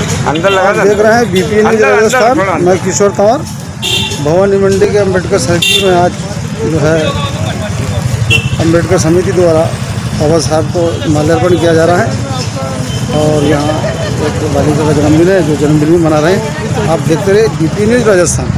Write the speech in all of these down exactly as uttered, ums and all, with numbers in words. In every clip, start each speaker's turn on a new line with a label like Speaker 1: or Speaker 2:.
Speaker 1: अंदर लगा
Speaker 2: देख रहे हैं बीपी न्यूज राजस्थान। मैं किशोर तंवर भवानी मंडी के अम्बेडकर सर्किल में आज जो है अम्बेडकर समिति द्वारा बाबा साहब को माल्यार्पण किया जा रहा है और यहाँ एक बालिका का जन्मदिन है जो जन्मदिन भी मना रहे हैं। आप देखते रहे बीपी न्यूज राजस्थान।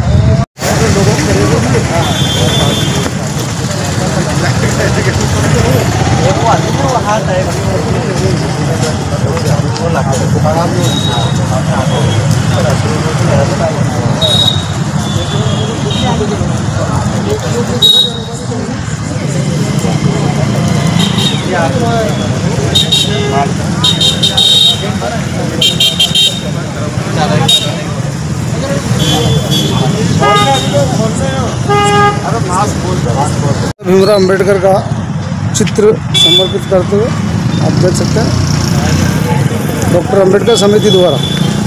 Speaker 2: भीमराव अम्बेडकर का चित्र समर्पित करते हुए आप देख सकते हैं डॉक्टर अम्बेडकर समिति द्वारा।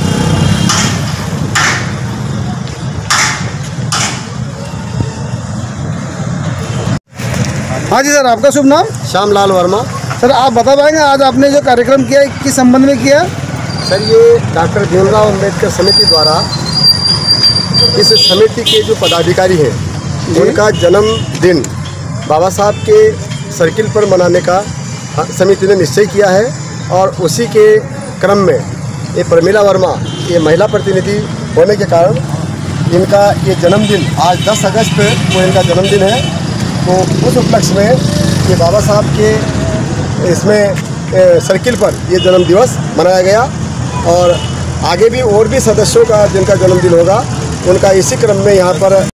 Speaker 2: हाँ जी सर, आपका शुभ नाम?
Speaker 3: श्यामलाल वर्मा।
Speaker 2: सर आप बता पाएंगे आज आपने जो कार्यक्रम किया है किस संबंध में किया?
Speaker 3: सर ये डॉक्टर भीमराव अम्बेडकर समिति द्वारा इस समिति के जो पदाधिकारी हैं उनका जन्मदिन बाबा साहब के सर्किल पर मनाने का समिति ने निश्चय किया है और उसी के क्रम में ये प्रमीला वर्मा ये महिला प्रतिनिधि होने के कारण इनका ये जन्मदिन आज दस अगस्त को इनका जन्मदिन है। तो उस उपलक्ष्य में ये बाबा साहब के इसमें सर्किल पर ये जन्म दिवस मनाया गया और आगे भी और भी सदस्यों का जिनका जन्मदिन होगा उनका इसी क्रम में यहाँ पर